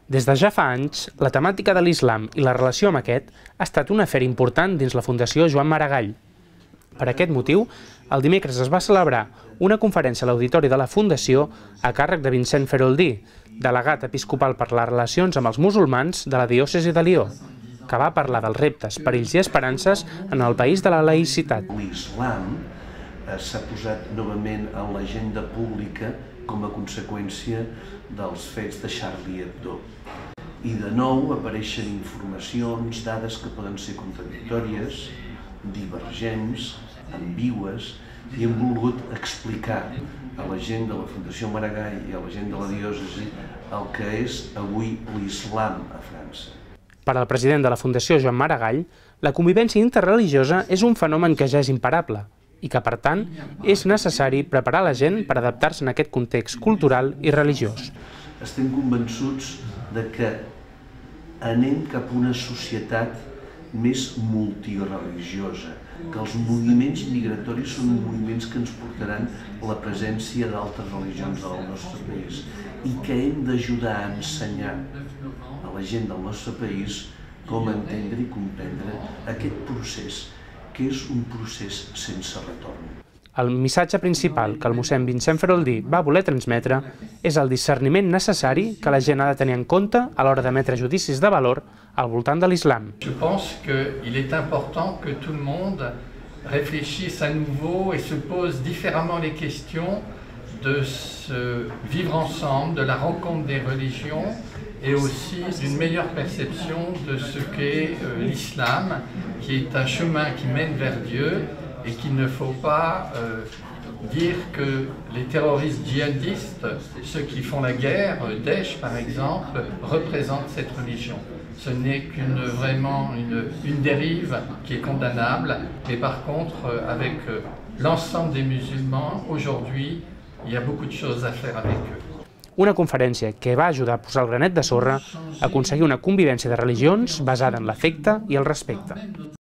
Des de ja fa anys, la temàtica de l'islam i la relació amb aquest ha estat un afer important dins la Fundació Joan Maragall. Per aquest motiu, el dimecres es va celebrar una conferència a l'auditori de la Fundació a càrrec de Vicent Feroldí, delegat episcopal per les relacions amb els musulmans de la diòcesi de Lió, que va parlar dels reptes, perills i esperances en el país de la laïcitat. L'islam s'ha posat novament en l'agenda pública com a conseqüència dels fets de Charlie Hebdo. I de nou apareixen informacions, dades que poden ser contradictòries, divergents, ambigües, i hem volgut explicar a la gent de la Fundació Maragall i a la gent de la diòcesi el que és avui l'islam a França. Per al president de la Fundació Joan Maragall, la convivència interreligiosa és un fenomen que ja és imparable i que, per tant, és necessari preparar la gent per adaptar-se en aquest context cultural i religiós. Estem convençuts de que anem cap a una societat més multireligiosa, que els moviments migratoris són moviments que ens portaran la presència d'altres religions del nostre país i que hem d'ajudar a ensenyar a la gent del nostre país com entendre i comprendre aquest procés, que és un procés sense retorn. El missatge principal que el mossèn Vicent Feroldí va voler transmetre és el discerniment necessari que la gent ha de tenir en compte a l'hora d'emetre judicis de valor al voltant de l'islam. Je pense qu'il est important que tout le monde réfléchisse à nouveau et se pose différemment les questions de ce vivre ensemble, de la rencontre des religions et aussi d'une meilleure perception de ce qu'est l'islam, qui est un chemin qui mène vers Dieu et qu'il ne faut pas dire que les terroristes djihadistes, ceux qui font la guerre, Daesh par exemple, représentent cette religion. Ce n'est vraiment une dérive qui est condamnable, mais par contre, avec l'ensemble des musulmans, aujourd'hui, il y a beaucoup de choses à faire avec eux. Una conferència que va ajudar a posar el granet de sorra a aconseguir una convivència de religions basada en l'afecte i el respecte.